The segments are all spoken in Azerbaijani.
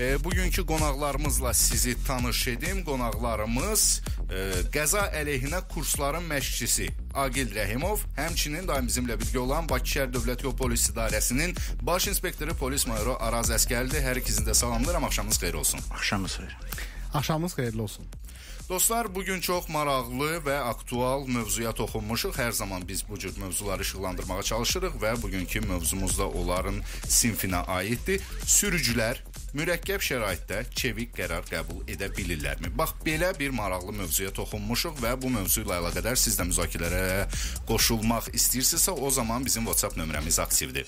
Bugünkü qonaqlarımızla sizi tanış edim. Qonaqlarımız qəza əleyhinə kursların məşqçisi Aqil Rəhimov, həmçinin daim bizimlə birgə olan Bakı şəhər Dövlət Yol Polis İdarəsinin baş inspektoru polis mayoru Araz Əskərlidir. Hər ikisini də salamlayıram. Axşamınız xeyir olsun. Axşamınız xeyir. Axşamınız xeyirli olsun. Dostlar, bugün çox maraqlı və aktual mövzuya toxunmuşuq. Hər zaman biz bu cür mövzuları işıqlandırmağa çalışırıq və bugünkü mövzumuz da onların sinfinə aiddir. Sürücülər mürəkkəb şəraitdə çevik qərar qəbul edə bilirlərmi? Bax, belə bir maraqlı mövzuya toxunmuşuq və bu mövzu ilə əlaqədar siz də müzakirələrə qoşulmaq istəyirsinizsə, o zaman bizim WhatsApp nömrəmiz aktivdir.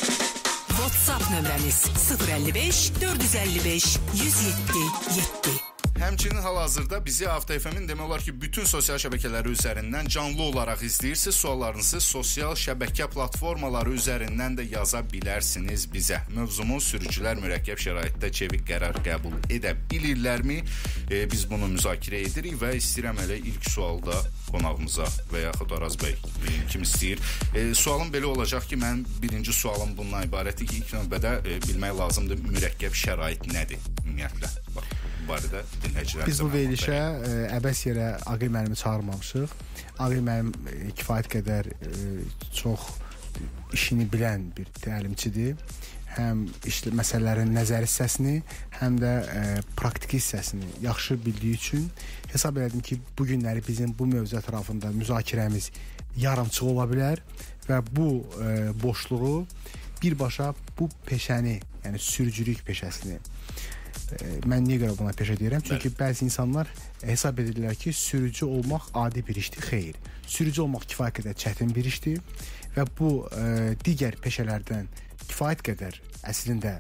WhatsApp nömrəmiz 055 455 107 7. Həmçinin hal-hazırda bizi Avto FM-in demək olar ki, bütün sosial şəbəkələri üzərindən canlı olaraq izləyirsiniz. Suallarınızı sosial şəbəkə platformaları üzərindən də yaza bilərsiniz bizə. Mövzumuz sürücülər mürəkkəb şəraitdə çevik qərar qəbul edə bilirlərmi? Biz bunu müzakirə edirik və istəyirəm elə ilk sualda qonağımıza və yaxud Araz bəy kim istəyir. Sualım belə olacaq ki, mən birinci sualım bundan ibarətdir ki, ilk növbədə bilmək lazımdır mürəkkəb şərait nədir ümumiyyətlə? Bax, bu barədə dinləyicilərimize biz bu verilişə əbəs yerə Aqil müəllimi çağırmamışıq. Aqil müəllim kifayət qədər çox işini bilən bir təlimçidir. Həm məsələlərin nəzəri hissəsini, həm də praktiki hissəsini yaxşı bildiyi üçün hesab elədim ki, bu günləri bizim bu mövzu ətrafında müzakirəmiz yarımçıq ola bilər və bu boşluğu birbaşa bu peşəni, yəni sürücülük peşəsini, mən niyə görə buna peşə deyirəm? Çünki bəzi insanlar hesab edirlər ki, sürücü olmaq adi bir işdir. Xeyr. Sürücü olmaq kifayət qədər çətin bir işdir və bu digər peşələrdən kifayət qədər əslində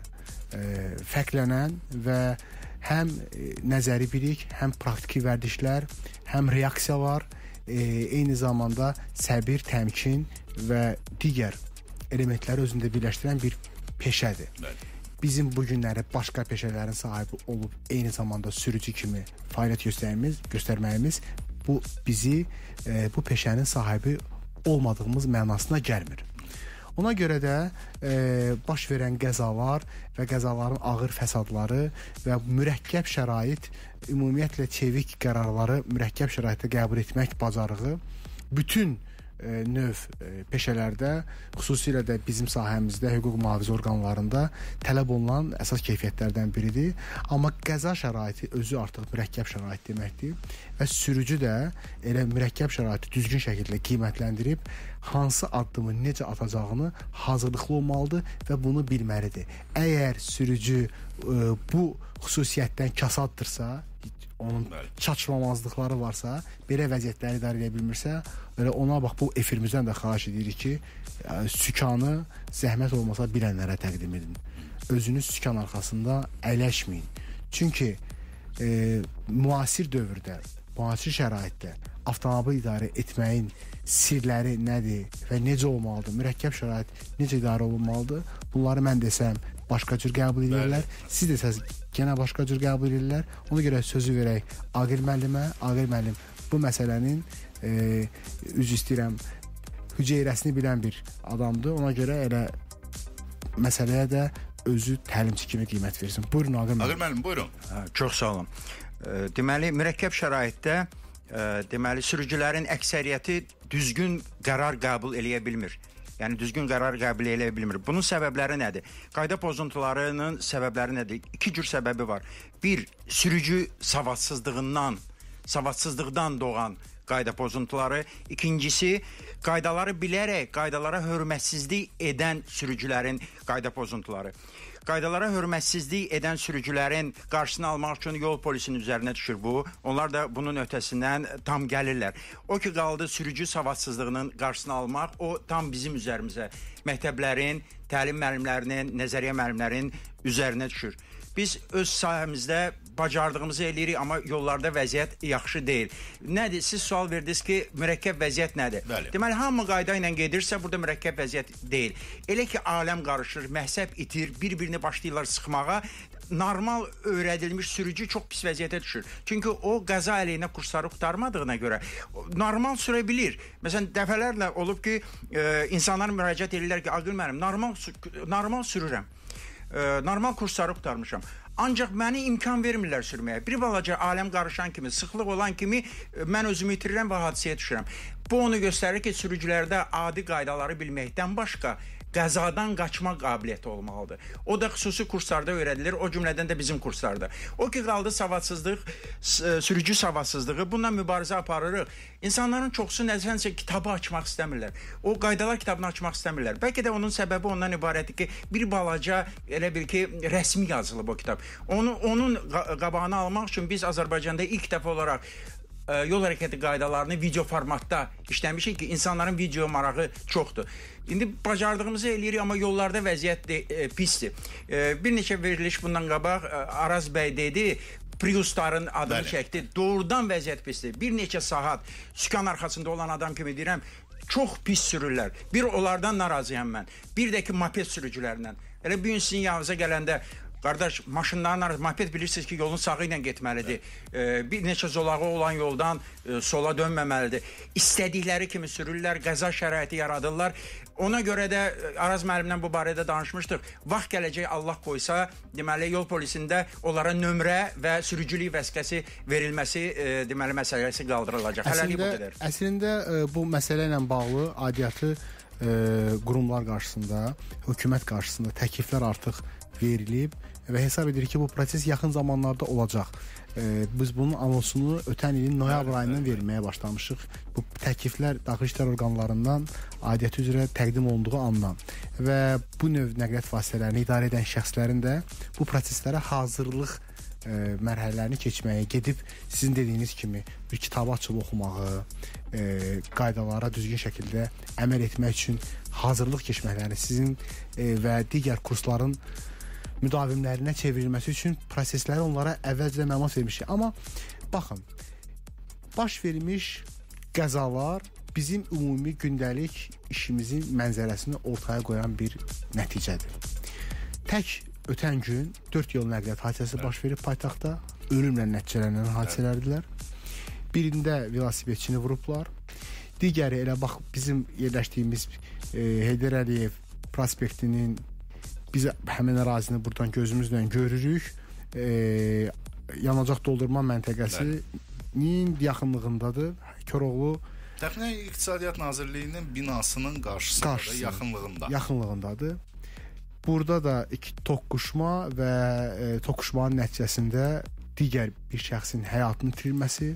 fərqlənən və həm nəzəri bilik, həm praktiki vərdişlər, həm reaksiyalar, eyni zamanda səbir, təmkin və digər elementləri özündə birləşdirən bir peşədir. Bizim bu günləri başqa peşələrin sahibi olub eyni zamanda sürücü kimi fəaliyyət göstərməyimiz bu bizi bu peşənin sahibi olmadığımız mənasına gəlmir. Ona görə də baş verən qəzalar və qəzaların ağır fəsadları və mürəkkəb şərait, ümumiyyətlə çevik qərarları mürəkkəb şəraitdə qəbul etmək bacarığı bütün növ peşələrdə, xüsusilə də bizim sahəmizdə hüquq mühafizə orqanlarında tələb olunan əsas keyfiyyətlərdən biridir. Amma qəza şəraiti özü artıq mürəkkəb şərait deməkdir və sürücü də elə mürəkkəb şəraiti düzgün şəkildə qiymətləndirib hansı addımı necə atacağını hazırlıqlı olmalıdır və bunu bilməlidir. Əgər sürücü bu xüsusiyyətdən kasaddırsa, onun çatışmamazlıqları varsa, belə vəziyyətləri idarə edə bilmirsə, belə ona bax, bu efirimizdən də xahiş edirik ki, sükanı zəhmət olmasa bilənlərə təqdim edin. Özünüz sükan arxasında əyləşməyin. Çünki müasir dövrdə, müasir şəraitdə avtomobil idarə etməyin sirləri nədir və necə olmalıdır, mürəkkəb şərait necə idarə olunmalıdır, bunları mən desəm başqa cür qəbul edirlər, siz desəz yenə başqa cür qəbul edirlər. Ona görə sözü verək Aqil müəllimə. Aqil müəllim bu məsələnin üzr istəyirəm, hüceyrəsini bilən bir adamdır. Ona görə elə məsələyə də özü təlimçi kimi qiymət versin. Buyurun Aqil müəllim. Aqil müəllim, buyurun. Çox sağ olun. Deməli, mürəkkəb şəraitdə deməli sürücülərin əksəriyyəti düzgün qərar qəbul eləyə bilmir. Yəni düzgün qərar qəbul edə bilmir. Bunun səbəbləri nədir? Qayda pozuntularının səbəbləri nədir? İki cür səbəbi var. Bir, sürücü savadsızlıqdan doğan qayda pozuntuları. İkincisi, qaydaları bilərək qaydalara hörmətsizlik edən sürücülərin qayda pozuntuları. Qaydalara hörmətsizlik edən sürücülərin qarşısını almaq üçün yol polisinin üzərinə düşür bu. Onlar da bunun ötəsindən tam gəlirlər. O ki qaldı sürücü savadsızlığının qarşısını almaq, o tam bizim üzərimizə, məktəblərin, təlim müəllimlərinin, nəzəriyyə müəllimlərin üzərinə düşür. Biz öz sahəmizdə bacardığımızı eləyirik, amma yollarda vəziyyət yaxşı deyil. Nədir? Siz sual verdiniz ki, mürəkkəb vəziyyət nədir? Bəli. Deməli, hamı qayda ilə gedirsə, burada mürəkkəb vəziyyət deyil. Elə ki, aləm qarışır, məhsəb itir, bir-birini başlayırlar sıxmağa, normal öyrədilmiş sürücü çox pis vəziyyətə düşür. Çünki o qəza əleyhinə kursları qurtarmadığına görə normal sürə bilir. Məsələn, dəfələrlə olub ki, insanlar müraciət edirlər ki, Aqil müəllim, normal sürürəm. Normal kursları qurtarmışam. Ancaq məni imkan vermirlər sürməyə. Bir balaca aləm qarışan kimi, sıxlıq olan kimi mən özümü itirirəm və hadisəyə düşürəm. Bu onu göstərir ki, sürücülərdə adi qaydaları bilməkdən başqa qəzadan qaçma qabiliyyəti olmalıdır. O da xüsusi kurslarda öyrədilir, o cümlədən də bizim kurslarda. O ki, qaldı savadsızlıq, sürücü savadsızlığı, bununla mübarizə aparırıq. İnsanların çoxusu nəzərsə kitabı açmaq istəmirlər. O qaydalar kitabını açmaq istəmirlər. Bəlkə də onun səbəbi ondan ibarətdir ki, bir balaca elə bil ki, rəsmi yazılıb o kitab. Onun qabağını almaq üçün biz Azərbaycanda ilk dəfə olaraq yol hərəkəti qaydalarını video formatda işləmişik ki, insanların video marağı çoxdur. İndi bacardığımızı eləyirik, amma yollarda vəziyyət pisdir. Bir neçə veriliş bundan qabaq Araz bəy dedi, Priusların adını çəkdi. Doğrudan vəziyyət pisdir. Bir neçə saat sükan arxasında olan adam kimi deyirəm, çox pis sürürlər. Bir onlardan narazıyam mən. Bir də ki, moped sürücülərindən. Elə bir gün sizin yanınıza gələndə qardaş, maşınların arası, moped bilirsiniz ki, yolun sağı ilə getməlidir. Bir neçə zolağı olan yoldan sola dönməməlidir. İstədikləri kimi sürürlər, qəza şəraiti yaradırlar. Ona görə də Araz müəllimlə bu barədə danışmışdıq. Vaxt gələcək Allah qoysa, deməli yol polisində onlara nömrə və sürücülük vəsiqəsi verilməsi, deməli məsələsi qaldırılacaq. Hələlik bu qədər. Əslində bu məsələ ilə bağlı aidiyyatı qurumlar qarşısında, hökumət qarşısında təkliflər artıq verilib və hesab edirik ki, bu proses yaxın zamanlarda olacaq. Biz bunun anonsunu ötən ilin noyabr ayından verməyə başlamışıq. Bu təkliflər daxili işlər orqanlarından aidiyyatı üzrə təqdim olunduğu andan və bu növ nəqliyyat vasitələrini idarə edən şəxslərin də bu proseslərə hazırlıq mərhələlərini keçməyə gedib, sizin dediyiniz kimi bir kitabı açıb oxumağı, qaydalara düzgün şəkildə əməl etmək üçün hazırlıq keçməklərini, sizin və digər kursların müdavimlərinə çevrilməsi üçün prosesləri onlara əvvəlcədən məlumat vermişik. Amma baxın, baş vermiş qəzalar bizim ümumi gündəlik işimizin mənzərəsini ortaya qoyan bir nəticədir. Tək ötən gün 4 yol nəqliyyat hadisəsi baş verib paytaxtda, ölümlə nəticələnən hadisələrdirlər. Birində velosipedçini vurublar. Digəri elə bax bizim yerləşdiyimiz Heydər Əliyev prospektinin, biz həmin ərazini buradan gözümüzlə görürük. Yanacaq doldurma məntəqəsinin yaxınlığındadır. Koroğlu Təxminən İqtisadiyyat Nazirliyinin binasının qarşısında, yaxınlığındadır. Burada da iki toqquşma və toqquşmanın nəticəsində digər bir şəxsin həyatını itirilməsi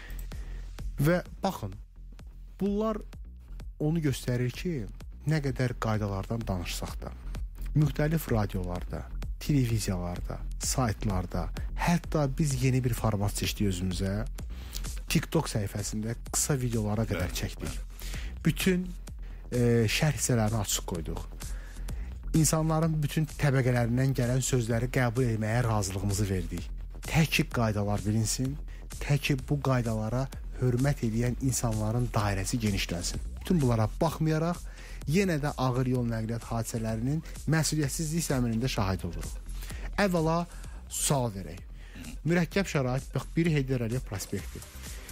və baxın, bunlar onu göstərir ki, nə qədər qaydalardan danışsaq da, müxtəlif radiolarda, televiziyalarda, saytlarda, hətta biz yeni bir format seçdik özümüzə. TikTok səhifəsində qısa videolara qədər çəkdik. Bütün şərh hissələrini açıq qoyduq. İnsanların bütün təbəqələrindən gələn sözləri qəbul etməyə razılığımızı verdik. Tək ki qaydalar bilinsin, tək ki bu qaydalara hörmət edən insanların dairəsi genişlənsin. Bütün bunlara baxmayaraq, yenə də ağır yol nəqliyyat hadisələrinin məsuliyyətsizlik zəminində şahid oluruq. Əvvəla sual verək. Mürəkkəb şərait, bax, biri Heydər Əliyev prospekti.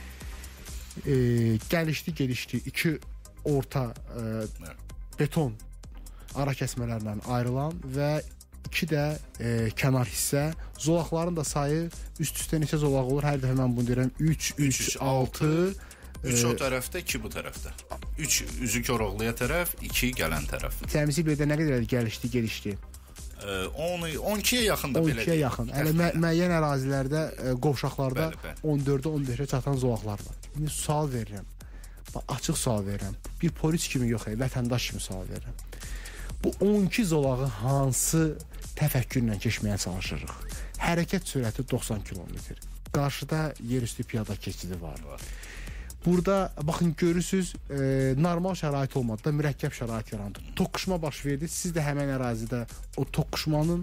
Gəlişli, gedişli, iki orta beton ara kəsmələrlə ayrılan və iki də kənar hissə. Zolaqların da sayı üst-üstə neçə zolaq olur? Hər dəfə mən bunu deyirəm. 3, 6... 3 o tərəfdə, 2 bu tərəfdə. 3 üzü Koroğluya tərəf, 2 gələn tərəf. Təmsil bir də nə qədər gəlişli, gedişli? 12-yə yaxın da belə deyil. 12-yə yaxın. Hələ müəyyən ərazilərdə, qovşaqlarda 14-ə 15-ə çatan zolaqlar var. İndi sual verirəm. Açıq sual verirəm. Bir polis kimi yox, vətəndaş kimi sual verirəm. Bu 12 zolağı hansı təfəkkürlə keçməyə çalışırıq? Hərəkət sürəti 90 km. Qarşıda yerüstü piyada keçidi var. Burada baxın görürsüz, normal şərait olmadı da mürəkkəb şərait yarandı. Toqquşma baş verdi. Siz də həmin ərazidə o toqquşmanın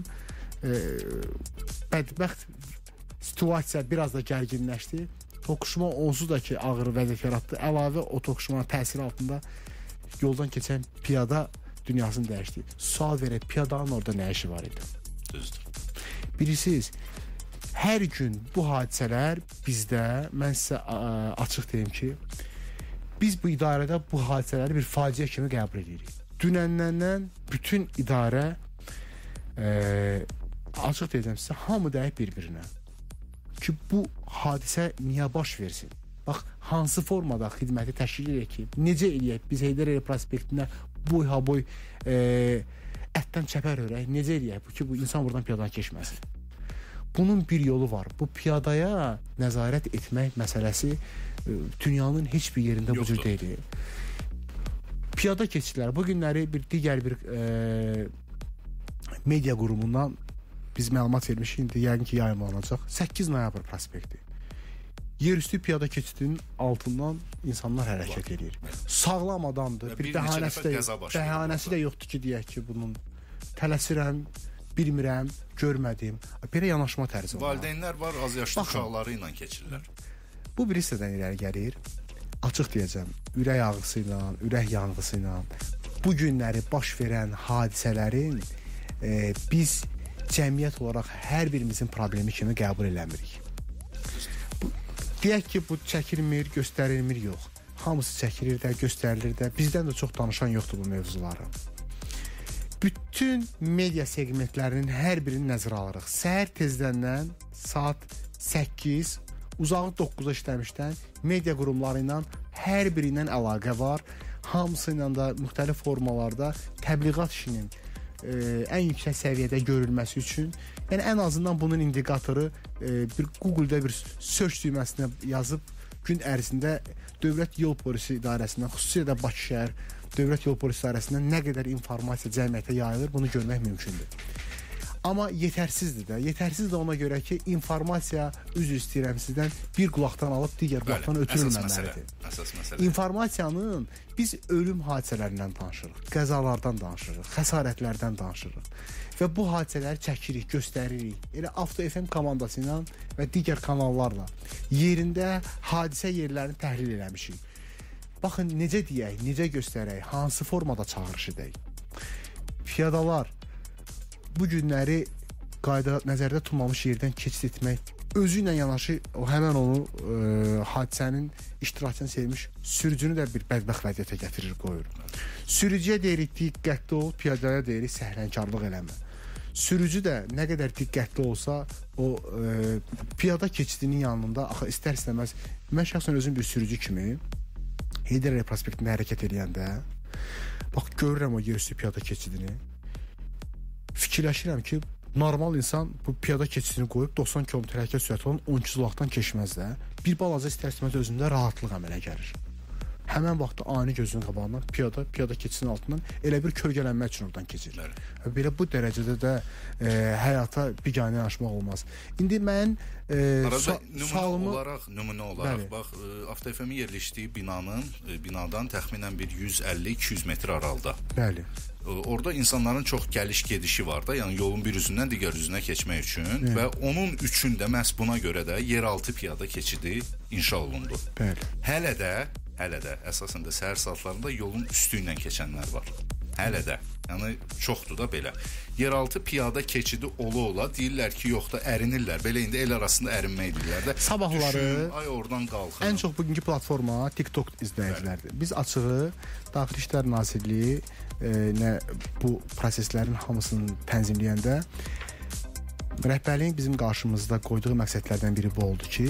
bədbəxt situasiya biraz da gərginləşdi. Toqquşma onsuz da ki ağır vəziyyət yaratdı. Əlavə o toqquşmanın təsiri altında yoldan keçən piyada dünyasını dəyişdi. Sual verək, piyadanın orada nə işi var idi? Düzdür. Bilirsiniz, hər gün bu hadisələr bizdə, mən sizə açıq deyim ki, biz bu idarədə bu hadisələri bir faciə kimi qəbul edirik. Dünəndən bütün idarə açıq deyəcəm sizə, hamı dəyib bir-birinə ki, bu hadisə niyə baş versin? Bax, hansı formada xidməti təşkil edək ki, necə eləyək? Biz Heydər Əliyev prospektinə boy-ha-boy ətdən çəpər örək, necə eləyək ki, bu insan buradan piyadan keçməsin? Bunun bir yolu var. Bu piyadaya nəzarət etmək məsələsi dünyanın heç bir yerində bu cür deyil. Piyada keçidləri, bu günləri digər bir media qurumundan biz məlumat vermişik, indi yəqin ki, yayımlanacaq. 8 noyabr prospekti. Yerüstü piyada keçidinin altından insanlar hərəkət edir. Sağlam adamdır. Bir bəhanəsi də yoxdur ki, deyək ki, bunun tələsirəm, bilmirəm, görmədim. Belə yanaşma tərzi var. Valideynlər var, az yaşlı uşaqları ilə keçirlər. Bu bir hissədən irəli gəlir. Açıq deyəcəm, ürək ağrısı ilə, ürək yanğısı ilə bu günləri baş verən hadisələrin biz cəmiyyət olaraq hər birimizin problemi kimi qəbul eləmirik. Deyək ki, bu çəkilmir, göstərilmir, yox. Hamısı çəkilir də, göstərilir də. Bizdən də çox danışan yoxdur bu mövzuları. Bütün media segmentlərinin hər birini nəzərə alırıq. Səhər tezdəndən saat 8, uzağı 9-a işləmişdən media qurumları ilə hər biri ilə əlaqə var. Hamısı ilə də müxtəlif formalarda təbliğat işinin ən yüksək səviyyədə görülməsi üçün, yəni ən azından bunun indikatoru bir Google-da bir search düyməsinə yazıb gün ərzində Dövlət Yol Polisi İdarəsindən, xüsusilə də Bakı şəhər Dövlət Yol Polisi İdarəsindən nə qədər informasiya cəmiyyətə yayılır, bunu görmək mümkündür. Amma yetərsizdir də. Yetərsiz də ona görə ki, informasiya üzr istəyirəm sizdən bir qulaqdan alıb digər qulaqdan ötürülməməlidir. Əsas məsələ. İnformasiyanın biz ölüm hadisələrindən danışırıq, qəzalardan danışırıq, xəsarətlərdən danışırıq və bu hadisələri çəkirik, göstəririk. Elə Avto FM komandası ilə və digər kanallarla yerində hadisə yerlərini təhlil eləmişik. Baxın, necə deyək, necə göstərək, hansı formada çağırış edək. Piyadalar bu günləri nəzərdə tutulmamış yerdən keçid etmək özü ilə yanaşı həmən onu hadisənin iştirakçısını sevmiş sürücünü də bir bədbəxt vəziyyətə gətirir, qoyur. Sürücüyə deyirik diqqətli ol, piyadaya deyirik səhlənkarlıq eləmə. Sürücü də nə qədər diqqətli olsa, o piyada keçidinin yanında axı istər-istəməz, mən şəxsən özüm bir sürücü kimi Heydər Əliyev prospektində hərəkət edəndə bax görürəm o yerüstü piyada keçidini. Fikirləşirəm ki, normal insan bu piyada keçidini qoyub 90 km hərəkət sürəti olan 12 zolaqdan keçməz də. Bir balaca istər-istəməz özündə rahatlıq əmələ gəlir. Həmən vaxtda ani gözünün qabağından piyada keçidinin altından elə bir kölgələnmək üçün oradan keçir. Belə bu dərəcədə də həyata biganə yanaşmaq olmaz. İndi mən nümunə olaraq bax, Avto FM-in yerləşdiyi binadan təxminən bir 150-200 metr aralıda. Bəli. Orada insanların çox gəliş-gedişi var da, yəni yolun bir üzündən digər üzünə keçmək üçün və onun üçün də məhz buna görə də yeraltı piyada keçidi inşa olundu. Bəli. Hələ də əsasında səhər saatlarında yolun üstü ilə keçənlər var. Hələ də. Yəni çoxdur da belə. Yeraltı piyada keçidi ola deyirlər ki, yox da ərinirlər. Belə indi el arasında ərinmək deyirlər də. Sabahları ay oradan qalxın. Ən çox bugünkü platforma TikTok izləyicilərdir. Biz açığı Daxili İşlər Nazirliyi bu proseslərin hamısını tənzimləyəndə rəhbərliyin bizim qarşımızda qoyduğu məqsədlərdən biri bu oldu ki,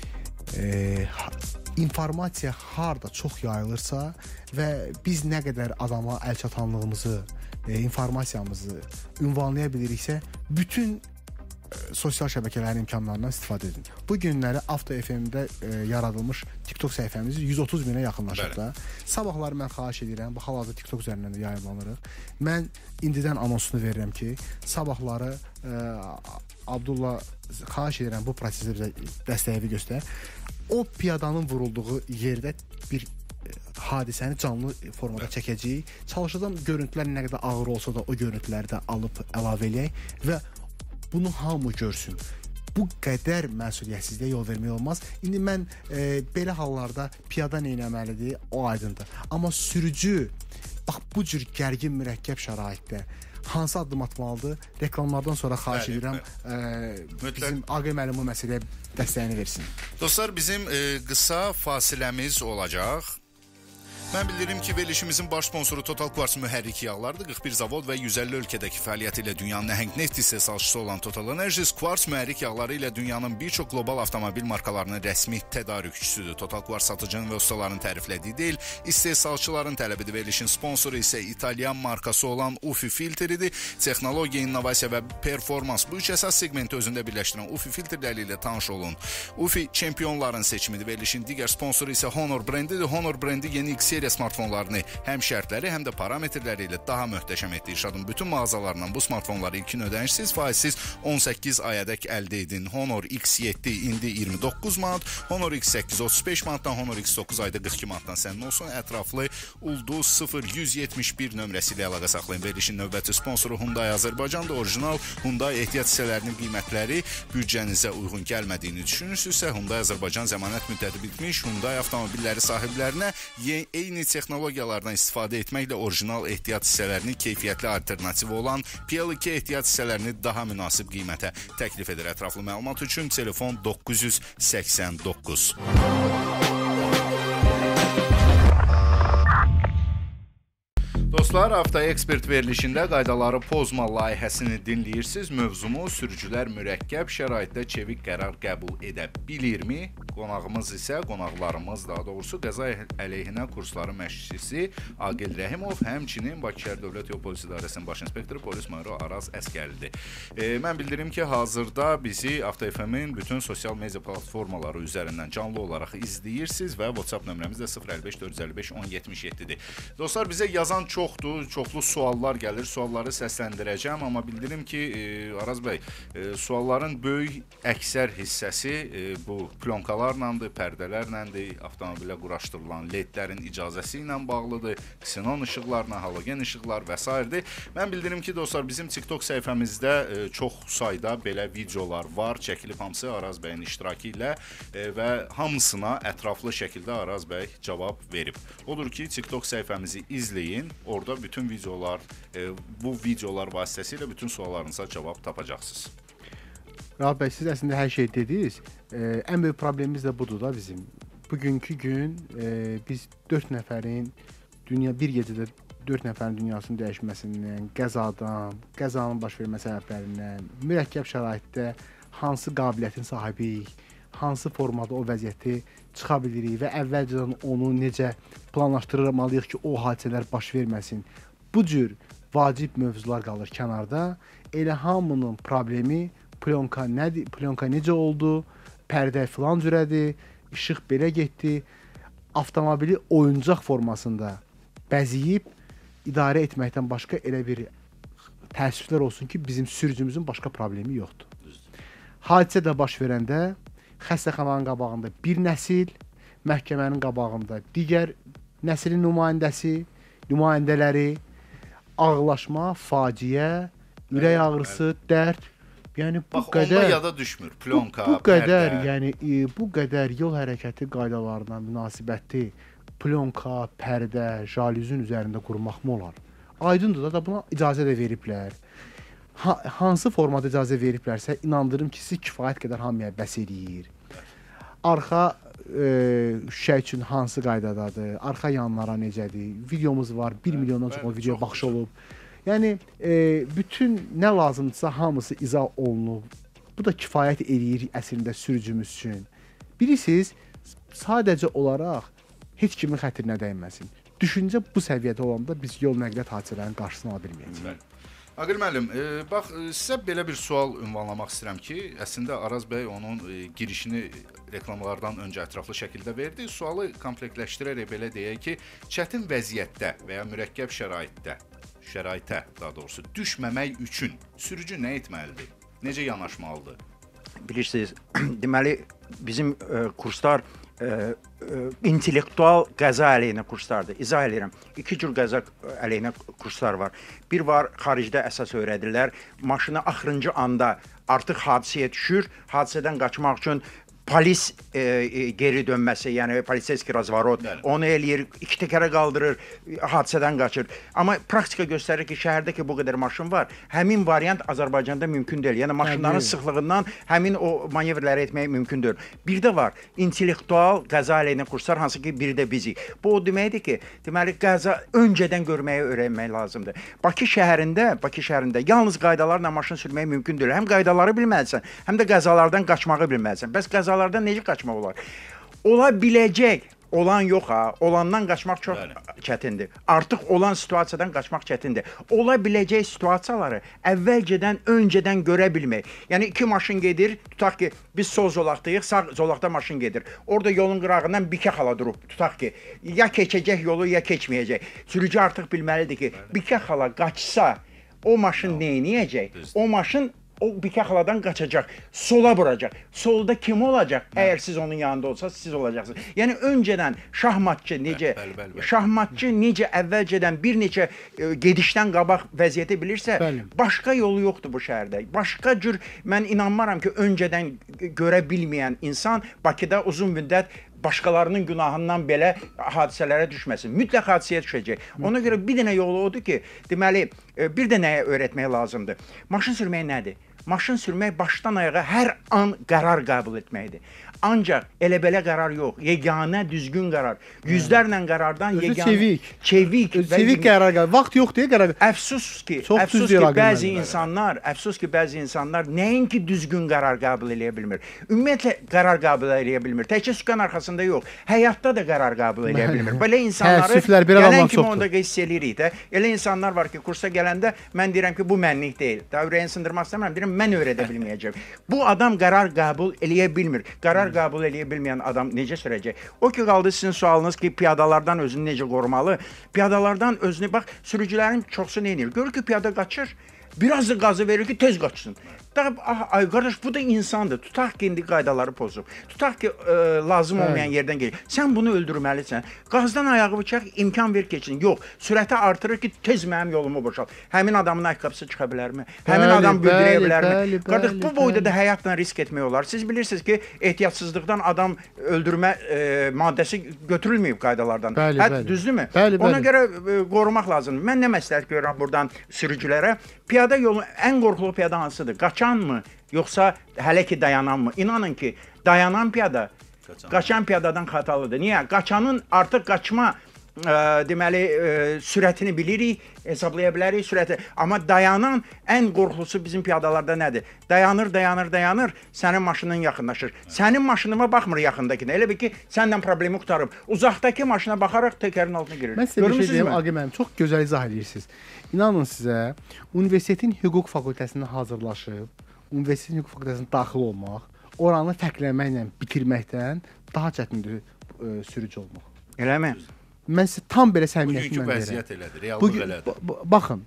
informasiya harda çox yayılırsa və biz nə qədər adama əlçatanlığımızı, informasiyamızı ünvanlaya biliriksə, bütün sosial şəbəkələrin imkanlarından istifadə edin. Bu günləri Avto FM-də yaradılmış TikTok səhifəmiz 130 minə yaxınlaşıb da. Sabahları mən xahiş edirəm, bu hal-hazırda TikTok üzərindən də yayımlanırıq. Mən indidən anonsunu verirəm ki, sabahları Abdullah xahiş edirəm bu prosesi bizə dəstəyi göstər. O piyadanın vurulduğu yerdə bir hadisəni canlı formada çəkəcəyik. Çalışacağım görüntülər nə qədər ağır olsa da o görüntüləri də alıb əlavə eləyək və bunu hamı görsün. Bu qədər məsuliyyətsizliyə yol vermək olmaz. İndi mən belə hallarda piyada nə etməlidir, o aydındır. Amma sürücü bax bu cür gərgin mürəkkəb şəraitdə hansı addım atmalıdır? Reklamlardan sonra xahiş edirəm bizim Aqil müəllim bu məsələyə dəstəyini versin. Dostlar, bizim qısa fasiləmiz olacaq. Mən bildirim ki, verilişimizin baş sponsoru Total Quartz mühərrik yağlardır. 41 zavod və 150 ölkədəki fəaliyyəti ilə dünyanın nəhəng neft istehsalçısı olan Total Energies Quartz mühərrik yağları ilə dünyanın bir çox qlobal avtomobil markalarının rəsmi tədarükçüsüdür. Total Quartz satıcının və ustaların təriflədiyi deyil, istehsalçıların tələbidir. Verilişin sponsoru isə İtalyan markası olan UFI filtridir. Texnologiya, innovasiya və performans bu üç əsas segmenti özündə birləşdirən UFI filtrləri ilə tanış olun. UFI çempionların seçimidir. Verilişin digər sponsoru isə Honor brendidir. Honor brendi yeni X seriya smartfonlarını həm şərtləri, həm də parametrləri ilə daha möhtəşəm etdi. İrşadın bütün mağazalarından bu smartfonları ilkin ödənişsiz, faizsiz 18 ayadək əldə edin. Honor X7 indi 29 manat, Honor X8 35 manatdan, Honor X9 ayda 42 manatdan sənin olsun. Ətraflı Ulduz 0171 nömrəsi ilə əlaqə saxlayın. Verilişin növbəti sponsoru Hyundai Azərbaycandır. Orijinal Hyundai ehtiyat hissələrinin qiymətləri büdcənizə uyğun gəlmədiyini düşünürsünüzsə, Hyundai Azərbaycan zəmanət müddəti bitmiş Hyundai avtomobilləri sahiblərinə eyni texnologiyalardan istifadə etməklə orijinal ehtiyat hissələrini keyfiyyətli alternativi olan PL2 ehtiyat hissələrini daha münasib qiymətə təklif edir. Ətraflı məlumat üçün telefon 989. Dostlar, Hafta Ekspert verilişində qaydaları pozma layihəsini dinləyirsiniz. Mövzumuz sürücülər mürəkkəb şəraitdə çevik qərar qəbul edə bilirmi? Qonağımız isə, qonaqlarımız daha doğrusu qəza əleyhinə kursları məşqçisi Aqil Rəhimov, həmçinin Bakı şəhər Dövlət Yol Polisi İdarəsinin baş inspektoru polis mayoru Araz Əskəlidir. Mən bildirim ki, hazırda bizi Hafta FM-in bütün sosial media platformaları üzərindən canlı olaraq izləyirsiniz və WhatsApp nömrəmiz də 055 455 1077-dir. Dostlar, bizə yazan çoxlu suallar gəlir. Sualları səsləndirəcəm, amma bildirim ki, Araz bəy, sualların böyük əksər hissəsi bu plonkalarlandır, pərdələrləndir, avtomobilə quraşdırılan ledlərin icazəsi ilə bağlıdır, ksenon işıqlarla, halogen işıqlar və s. Mən bildirim ki, dostlar, bizim TikTok səhifəmizdə çox sayda belə videolar var, çəkilib hamısı Araz bəyin iştirakı ilə və hamısına ətraflı şəkildə Araz bəy cavab verib. Odur ki, TikTok səhifəmizi izləyin. Orada bütün videolar, bu videolar vasitəsilə bütün suallarınıza cavab tapacaqsınız. Rahab bəy, siz əslində hər şey dediniz. Ən böyük problemimiz də budur da bizim. Bugünkü gün biz 4 nəfərin bir gecədə 4 nəfərin dünyasının dəyişməsindən, qəzanın baş vermə səbəblərindən, mürəkkəb şəraitdə hansı qabiliyyətin sahibiyik, hansı formada o vəziyyəti çıxa bilirik və əvvəlcədən onu necə planlaşdırmalıyıq ki, o hadisələr baş verməsin. Bu cür vacib mövzular qalır kənarda. Elə hamının problemi plyonka nədir, plyonka necə oldu, pərdə filan cürədir, işıq belə getdi. Avtomobili oyuncaq formasında bəziyib idarə etməkdən başqa elə bir təəssüflər olsun ki, bizim sürücümüzün başqa problemi yoxdur. Hadisə də baş verəndə xəstəxananın qabağında bir nəsil, məhkəmənin qabağında digər nəslin nümayəndələri, ağlaşma, faciə, ürək ağrısı, dərd. Yəni bu qədər onda yada düşmür. Plonka, bu qədər, yəni bu qədər yol hərəkəti qaydalarına münasibətli plonka, pərdə, jalüzün üzərində qurmaq mı olar? Aydındır da buna icazə də veriblər. Hansı formada icazə veriblərsə, inandırım ki, sizi kifayət qədər hamıya bəs eləyir. Arxa şüşə üçün hansı qaydadadır, arxa yanlara necədir, videomuz var, 1 milyondan çox o video baxış olub. Yəni, bütün nə lazımdırsa hamısı izah olunub. Bu da kifayət eləyir əslində sürücümüz üçün. Bilirsiniz, sadəcə olaraq heç kimin xətrinə dəyməsin. Düşüncə bu səviyyədə olanda biz yol nəqliyyat hadisələrinin qarşısını ala bilməyəcəyik. Aqil müəllim, bax, sizə belə bir sual ünvanlamaq istəyirəm ki, əslində Araz bəy onun girişini reklamlardan öncə ətraflı şəkildə verdi. Sualı komplektləşdirərək belə deyək ki, çətin vəziyyətdə və ya mürəkkəb şəraitə daha doğrusu düşməmək üçün sürücü nə etməlidir? Necə yanaşmalıdır? Bilirsiniz, deməli bizim kurslar intellektual qəza əleyhinə kurslardır. İzah edirəm. 2 cür qəza əleyhinə kurslar var. Bir var, xaricdə əsas öyrədirlər. Maşını axırıncı anda artıq hadisəyə düşür. Hadisədən qaçmaq üçün polis geri dönməsi, yəni poliseski razvarot, onu eləyir, iki təkərə qaldırır, hadisədən qaçır. Amma praktika göstərir ki, şəhərdə ki, bu qədər maşın var, həmin variant Azərbaycanda mümkün deyil. Yəni maşınların sıxlığından həmin o manevrləri etmək mümkün deyil. Bir də var, intellektual qəza əleyhinə kurslar, hansı ki, biri də bizik. Bu o deməkdir ki, deməli qəza öncədən görməyi öyrənmək lazımdır. Bakı şəhərində yalnız qaydalarla maşın sürmək mümkün deyil. Həm qaydaları bilməlisən, həm də qəzalardan qaçmağı bilməlisən. Bəs qəzalardan necə qaçmaq olar? Ola biləcək, olan yox ha, olandan qaçmaq çox çətindir. Artıq olan situasiyadan qaçmaq çətindir. Ola biləcək situasiyaları əvvəlcədən, öncədən görə bilmək. Yəni iki maşın gedir, tutaq ki, biz sol zolaqdayıq, sağ zolaqda maşın gedir. Orada yolun qırağından Bikə xala durub, tutaq ki, ya keçəcək yolu, ya keçməyəcək. Sürücü artıq bilməlidir ki, Bikə xala qaçsa, o maşın neyniyəcək? O maşın o Bikə xaladan qaçacaq, sola vuracaq. Solda kim olacaq? Əgər siz onun yanında olsanız, siz olacaqsınız. Yəni öncədən şahmatçı necə əvvəlcədən bir neçə gedişdən qabaq vəziyyəti bilirsə, başqa yolu yoxdur bu şəhərdə. Başqa cür mən inanmaram ki, öncədən görə bilməyən insan Bakıda uzun müddət başqalarının günahından belə hadisələrə düşməsin. Mütləq hadisəyə düşəcək. Ona görə bir dənə yolu odur ki, deməli, bir də nəyə öyrətmək lazımdır? Maşın sürmək nədir? Maşın sürmək başdan ayağa hər an qərar qəbul etməkdir. Ancaq elə belə qərar yox. Yeganə düzgün qərar. Yüzlərlə qərardan yeganə çevik qərar qəbul. Vaxt yox deyə qərar. Əfsus ki, bəzi insanlar nəinki düzgün qərar qəbul eləyə bilmir. Ümumiyyətlə qərar qəbul eləyə bilmir. Təkcə sükan arxasında yox, həyatda da qərar qəbul eləyə bilmir. Belə insanları gələn kimi onda hiss eləyirik də. Elə insanlar var ki, kursa gələndə mən deyirəm ki, bu mənlik deyil. Daha ürəyini sındırmaq istəmirəm, deyirəm mən öyrədə bilməyəcəm. Bu adam qərar qəbul eləyə bilmir. Qərar qəbul eləyə bilməyən adam necə sürəcək? O ki, qaldı sizin sualınız ki, piyadalardan özünü necə qorumalı? Piyadalardan özünü, bax, sürücülərin çoxsu nə edir? Görür ki, piyada qaçır, biraz da qazı verir ki, tez qaçsın. Ay qardaş, bu da insandır. Tutaq ki, indi qaydaları pozub. Tutaq ki, lazım olmayan yerdən gelir. Sən bunu öldürməlisən. Qazdan ayağı bıçaq, imkan ver keçin. Yox, sürəti artırır ki, tez mənim yolumu boşal. Həmin adamın ayaqqabısı çıxa bilərmi? Həmin adam güldürəyə bilərmi? Qardaş, bu boyda da həyatla risk etmək olar. Siz bilirsiniz ki, ehtiyatsızlıqdan adam öldürmə maddəsi götürülməyib qaydalardan. Düzdürmü? Ona görə qorumaq lazımdır. Mən nə məsləhət görürəm buradan sürücülərə? Piyada yolu, ən qorxulu piyada hansıdır? Qaçan mı, yoxsa hələ ki dayanan mı? İnanın ki, dayanan piyada qaçan piyadadan xatalıdır. Niyə? Qaçanın artıq qaçma deməli sürətini bilirik, hesablaya bilərik sürəti. Amma dayanan ən qorxulusu bizim piyadalarda nədir? Dayanır, sənin maşının yaxınlaşır. Sənin maşınıma baxmır yaxındakına. Elə bir ki, səndən problemi qutarıb. Uzaqdakı maşına baxaraq təkərin altına girir. Mən sizə bir şey deyim, Aqil müəllim, çox gözəl izah edirsiniz. İnanın sizə, universitetin hüquq fakültəsində hazırlaşıb, universitetin hüquq fakültəsinə daxil olmaq, oranı fərqlənməklə bitirməkdən daha çətindir sürücü olmaq. Eləmi? Mən sizə tam belə səmimiyyətlə bugünkü vəziyyət elədir, reallıq elədir. Baxın,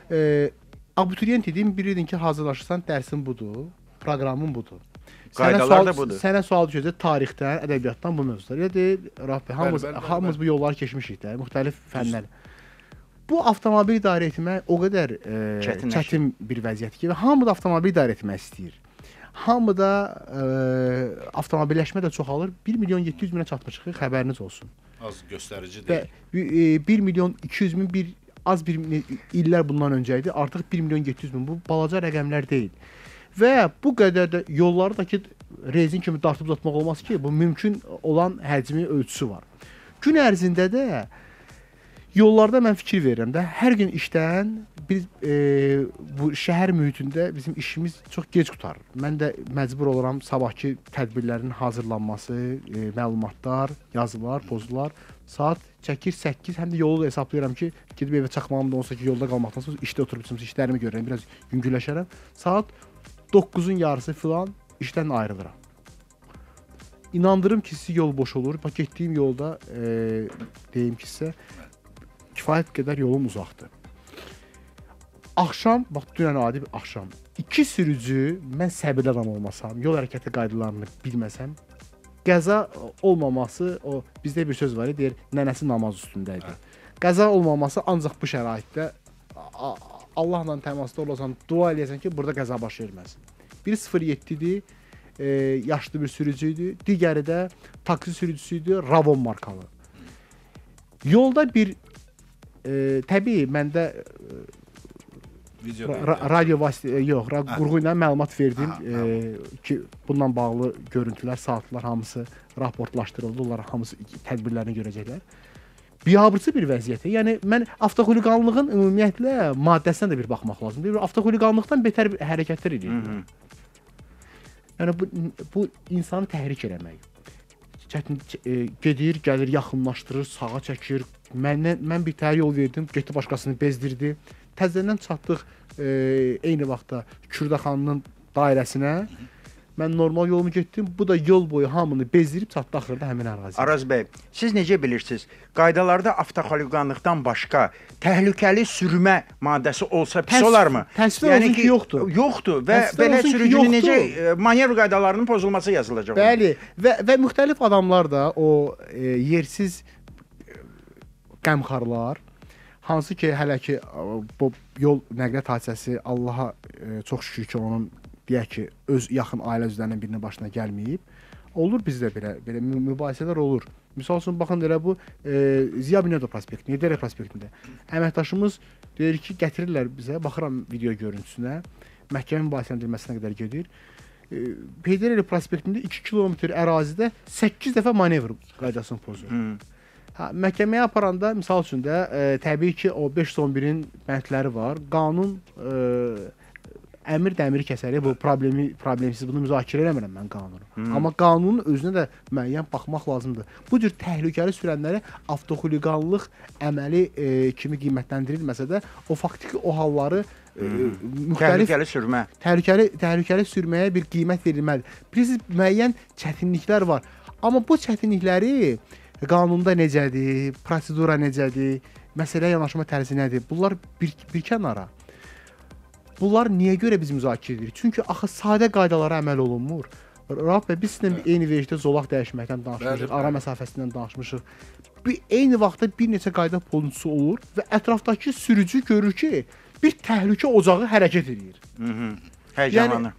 abituriyent idim, bilirdin ki, hazırlaşırsan, dərsin budur, proqramın budur. Qaydalar da budur. Sənə sual düşəcək tarixdən, ədəbiyyatdan bu mövzular. Ya deyil, Rafi, hamımız bu yolları keçmişik də, müxtəlif fənlər. Bu avtomobil idarə etmək o qədər çətin bir vəziyyət ki, və hamı da avtomobil idarə etmək istəyir. Hamı da avtomobilləşmə də çoxalır. 1 milyon 700 minə çatmışıq, xəbəriniz olsun. Az göstərici deyil. 1 milyon 200 min az bir illər bundan öncə idi. Artıq 1 milyon 700 min. Bu balaca rəqəmlər deyil. Və bu qədər də yolları da ki, rezin kimi dartıb uzatmaq olmaz ki, bu mümkün olan həcmi ölçüsü var. Gün ərzində də yollarda mən fikir verirəm də, hər gün işdən biz bu şəhər mühitində bizim işimiz çox gec qutarır. Mən də məcbur oluram sabahki tədbirlərin hazırlanması, məlumatlar, yazılar, pozular. Saat çəkir 8, həm də yolu da hesablayıram ki, gedib evə çaxmağım da olsa ki, yolda qalmaqdan sonra işdə oturub işlərimi görürəm, biraz yüngülləşərəm. Saat 9-un yarısı filan işdən ayrılıram. İnandırım ki, sizi yol boş olur. Bax, getdiyim yolda deyim ki, sizə kifayət qədər yolum uzaqdır. Axşam, bax, dünən adi bir axşam, 2 sürücü, mən səbirli adam olmasam, yol hərəkəti qaydalarını bilməsəm, qəza olmaması, o bizdə bir söz var, deyir, nənəsi namaz üstündədir. Qəza olmaması ancaq bu şəraitdə Allahla təmasda olasan, dua eləyəsən ki, burada qəza baş verməsin. 1.07-dir, yaşlı bir sürücü idi. Digəri də taksi sürücüsü idi, Ravon markalı. Yolda bir təbii məndə radio yox, qurğu ilə məlumat verdim ki, bununla bağlı görüntülər, saatlar hamısı raportlaşdırıldı. Onlar hamısı tədbirlərini görəcəklər. Biabırçı bir vəziyyətdir. Yəni mən avtoxuliqanlığın ümumiyyətlə maddəsinə də bir baxmaq lazımdır. Avtoxuliqanlıqdan betər bir hərəkətlər edir. Yəni bu insanı təhrik eləmək. Çətin gedir, gəlir, yaxınlaşdırır, sağa çəkir. Mən bir təhər yol verdim, getdi başqasını bezdirdi. Təzədən çatdıq eyni vaxtda Kürdaxanının dairəsinə. Mən normal yolumu getdim. Bu da yol boyu hamını bezdirib çatdı axırda həmin əraziyə. Araz bəy, siz necə bilirsiniz? Qaydalarda avtoxuliqanlıqdan başqa təhlükəli sürmə maddəsi olsa pis olarmı? Təsvir olsun ki, yoxdur. Yoxdur və belə sürücünün necə manevr qaydalarının pozulması yazılacaq. Bəli, və müxtəlif adamlar da o yersiz qəmxarlar, hansı ki, hələ ki bu yol nəqliyyat hadisəsi Allaha çox şükür ki, onun deyək ki, öz yaxın ailə üzvlərindən birinin başına gəlməyib. Olur bizdə belə mübahisələr olur. Misal üçün, baxın, elə bu Ziya Bünyadov prospektində, Heydər prospektində əməkdaşımız deyir ki, gətirirlər bizə, baxıram video görüntüsünə, məhkəmə mübahisələndirilməsinə qədər gedir. Heydər prospektində 2 kilometr ərazidə 8 dəfə manevr qaydasını pozur. Məhkəməyə aparanda, misal üçün də, təbii ki, o 511-in bəndləri var. Qanun əmir dəmiri kəsəri, bu problemsiz, bunu müzakirə eləmirəm mən qanunu. Amma qanunun özünə də müəyyən baxmaq lazımdır. Bu cür təhlükəli sürənləri avtoxuliqanlıq əməli kimi qiymətləndirilməsə də, o faktiki o halları təhlükəli sürmə. Təhlükəli sürməyə bir qiymət verilməlidir. Bilirsiniz, müəyyən çətinliklər var. Amma bu çətinlikləri qanunda necədir, prosedura necədir, məsələyə yanaşma tərzi nədir? Bunlar bir kənara. Bunlar niyə görə biz müzakirə edirik? Çünki axı sadə qaydalara əməl olunmur. Rauf bəy, biz sizinlə eyni vericdə zolaq dəyişməkdən danışmışıq, ara məsafəsindən danışmışıq. Eyni vaxtda bir neçə qayda pozuntusu olur və ətrafdakı sürücü görür ki, bir təhlükə ocağı hərəkət edir. Həyəcanlanır.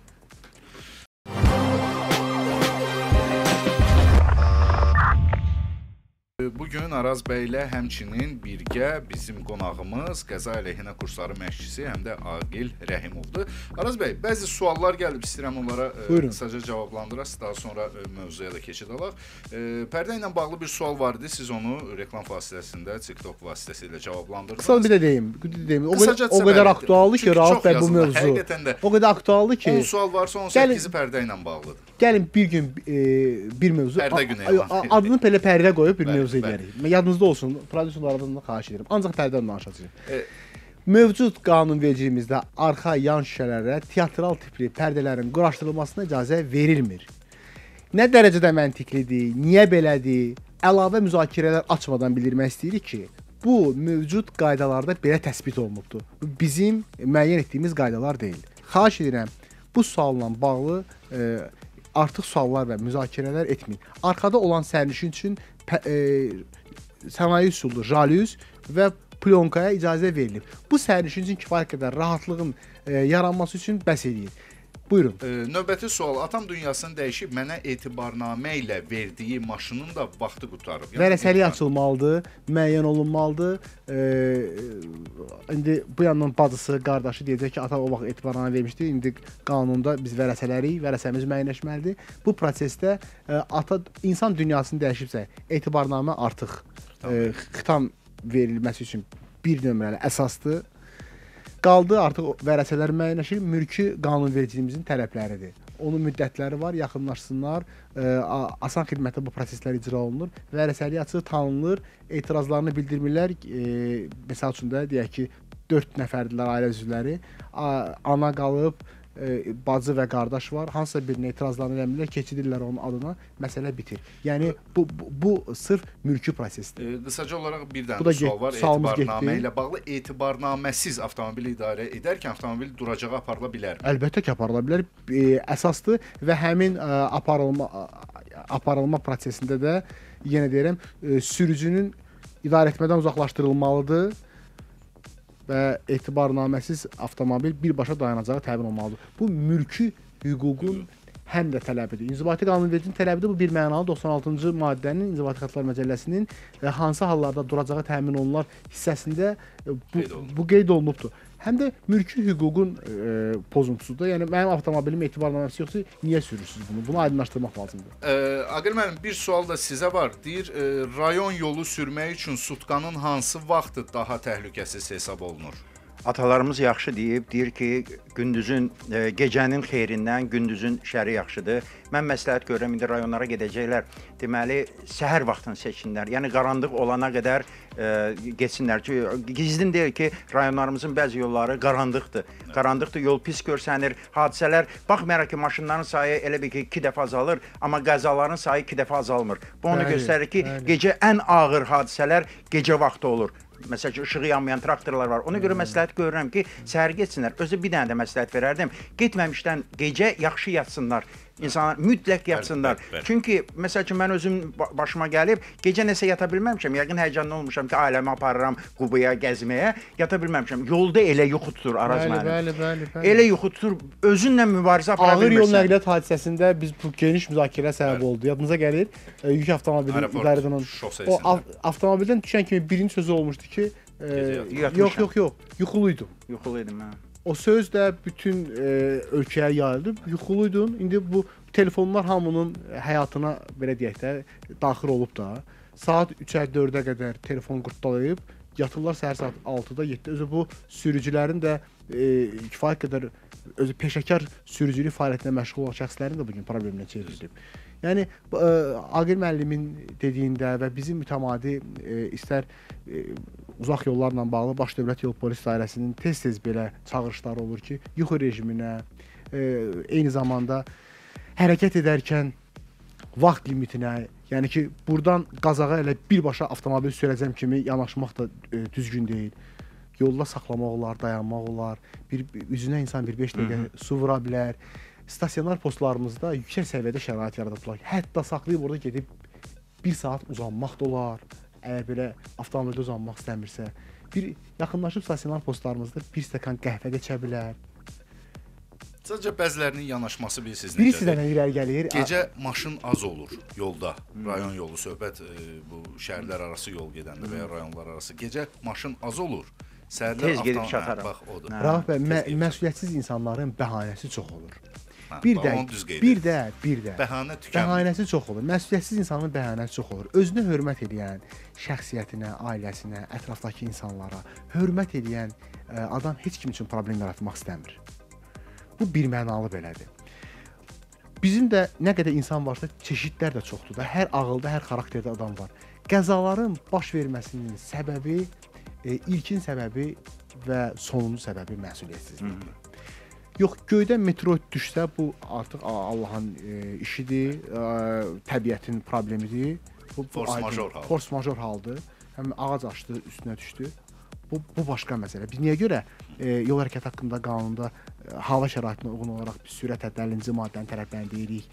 Bugün Araz bəylə həmçinin birgə bizim qonağımız qəza əleyhinə kursları məşqçisi, həm də Aqil Rəhimovdur. Araz bəy, bəzi suallar gəlib, istəyirəm onlara qısaca cavablandırasınız, daha sonra mövzuya da keçid alaq. Pərdə ilə bağlı bir sual var idi, siz onu reklam vasitəsində, TikTok vasitəsilə cavablandırdınız. Qısa bir də deyim. O qədər aktualdır ki, Rauf bəy bu mövzu. O qədər aktualdır ki, 10 sual varsa 18-i pərdə ilə bağlıdır. Gəlin bir gün bir mövzu, adını belə pərdə qoyub bir mövzu edərik. Yadınızda olsun, prodüserlərdən xahiş edirəm. Ancaq pərdən danışacağıq. Mövcud qanunvericiliyimizdə arxa yan şüşələrə teatral tipli pərdələrin quraşdırılmasına icazə verilmir. Nə dərəcədə məntiqlidir, niyə belədir? Əlavə müzakirələr açmadan bildirmək istəyirik ki, bu mövcud qaydalarda belə təsbit olunubdur. Bizim müəyyən etdiyimiz qaydalar deyil. Xahiş edirəm, bu sualla bağlı artıq suallar və müzakirələr etməyin. Arkada olan sərnişin üçün sənaye üsullu jalüz və plonkaya icazə verilib. Bu sərnişin üçün kifayət qədər rahatlığın yaranması üçün bəs edir. Buyurun. Növbəti sual. Atam dünyasını dəyişib mənə etibarnamə ilə verdiyi maşının da vaxtı qurtarıb. Vərəsəlik açılmalıdır, müəyyən olunmalıdır. İndi bu yandan bacısı, qardaşı deyəcək ki, ata o vaxt etibarnamə vermişdi. İndi qanunda biz vərəsələrik, vərəsəmiz müəyyənləşməlidir. Bu prosesdə ata insan dünyasını dəyişibsə, etibarnamə artıq xitam verilməsi üçün bir nömrəli əsasdır. Qaldı artıq vərəsələr müəyyənləşir, mülki qanunvericiliyimizin tələbləridir. Onun müddətləri var, yaxınlaşsınlar, asan xidmətdə bu proseslər icra olunur, vərəsəlik açığı tanınır, etirazlarını bildirmirlər. Məsəl üçün də deyək ki, 4 nəfərdirlər ailə üzvləri, ana qalıb, bacı və qardaş var, hansısa birinə etirazlarını eləmirlər, keçidirlər onun adına, məsələ bitir. Yəni, bu sırf mülki prosesdir. Qısaca olaraq bir dənə sual var, etibarnamə ilə bağlı. Etibarnaməsiz avtomobili idarə edərkən avtomobil duracağa aparıla bilərmi? Əlbəttə ki, aparıla bilər. Əsasdır və həmin aparılma prosesində də, yenə deyirəm, sürücünün idarəetmədən uzaqlaşdırılmalıdır və etibarnaməsiz avtomobil birbaşa dayanacağı təmin olmalıdır. Bu mülki hüququn həm də tələbidir. İnzibati qanunvericinin tələbidir. Bu bir mənalı 96-cı maddənin İnzibati Xəttlər Məcəlləsinin hansı hallarda duracağı təmin olunar hissəsində bu qeyd olunubdur. Həm də mülki hüququn pozuntusudur. Yəni mənim avtomobilim etibarlanması yoxsa niyə sürürsüz bunu? Bunu aydınlaşdırmaq lazımdır. Aqil müəllim, bir sual da sizə var. Deyir, rayon yolu sürmək üçün sutkanın hansı vaxtı daha təhlükəsiz hesab olunur? Atalarımız yaxşı deyir ki, gündüzün, gecənin xeyrindən gündüzün şəri yaxşıdır. Mən məsləhət görürəm, indi rayonlara gedəcəklər. Deməli, səhər vaxtını seçsinlər. Yəni, qaranlıq olana qədər geçsinlər. Gizlin deyil ki, rayonlarımızın bəzi yolları qaranlıqdır. Qaranlıqdır, yol pis görsənir, hadisələr. Baxmayaraq ki, maşınların sayı elə bir ki, 2 dəfə azalır, amma qəzaların sayı 2 dəfə azalmır. Bu onu göstərir ki, gecə ən ağır hadisələr gecə vaxtı olur. Məsələn, işığı yanmayan traktorlar var. Ona görə məsləhət görürəm ki, səhər getsinlər. Özü bir dənə də məsləhət verərdim. Getməmişdən gecə yaxşı yatsınlar. İnsanlar mütləq yatsınlar. Çünki məsəl üçün mən özüm başıma gəlib, gecə nəsə yata bilməmişəm. Yəqin həyəcanlı olmuşam ki, ailəmi aparıram Qubuya gəzməyə, yata bilməmişəm. Yolda elə yuxu tutur Araz mənim. Bəli. Elə yuxu tutur, özünlə mübarizə apara bilmirsən. Ağır yol nəqliyyat hadisəsində biz bu geniş müzakirə səbəb oldu. Yadınıza gəlir, yük avtomobili idarədən o avtomobildən düşən kimi birinci sözü olmuşdu ki, yox, yuxuluydum. Yuxuluydum mən. O söz də bütün ölkəyə yayıldı. Yuxuluydun. İndi bu telefonlar hamının həyatına belə deyək də daxil olub da. Saat 3-ə, 4-ə qədər telefon qurtdalayıb yatırlar səhər saat 6-da, 7-də. Özü bu sürücülərin də kifayət qədər özü peşəkar sürücülük fəaliyyətinə məşğul olan şəxslərin də bu gün probleminə çevrilib. Yəni Aqil müəllimin dediyində və bizim mütəmadi istər uzaq yollarla bağlı Baş Dövlət Yol Polis Dairəsinin tez-tez belə çağırışları olur ki, yuxu rejiminə, eyni zamanda hərəkət edərkən vaxt limitinə, yəni ki, buradan qazağa elə birbaşa avtomobil sürəcəm kimi yanaşmaq da düzgün deyil. Yolda saxlamaq olar, dayanmaq olar, üzünə insan bir 5 dəqiqə su vura bilər. Stasionar postlarımızda yüksək səviyyədə şərait yaradıblar. Hətta saxlayıb orada gedib 1 saat uzanmaq da olar. Əgər belə avtomobildə uzanmaq istəmirsə, bir yaxınlaşıb stasionar postlarımızda 1 stəkan qəhvə də içə bilər. Sadəcə bəzilərinin yanaşması bilirsiniz necədir? Birisi də irəli gəlir. Gecə maşın az olur yolda. Rayon yolu söhbət bu şəhərlər arası yol gedəndə və ya rayonlar arası. Gecə maşın az olur. Tez gedib çataram. Bax odur. Rauf bəy, məsuliyyətsiz insanların bəhanəsi çox olur. Bir də bəhanə tükənmir. Bəhanəsi çox olur. Məsuliyyətsiz insanın bəhanəsi çox olur. Özünə hörmət edən, şəxsiyyətinə, ailəsinə, ətrafdakı insanlara hörmət edən adam heç kim üçün problem yaratmaq istəmir. Bu bir mənalı belədir. Bizim də nə qədər insan varsa çeşidlər də çoxdur da. Hər ağılda, hər xarakterdə adam var. Qəzaların baş verməsinin səbəbi, ilkin səbəbi və sonuncu səbəbi məsuliyyətsizlikdir. Yox, göydən meteorit düşsə bu artıq Allahın işidir, təbiətin problemidir. Bu force major haldır. Həm ağac açdı, üstünə düşdü. Bu başqa məsələ. Biz niyə görə yol hərəkəti haqqında qanunda hava şəraitinə uyğun olaraq biz sürət həddi 50-ci maddənin tələbləndirik.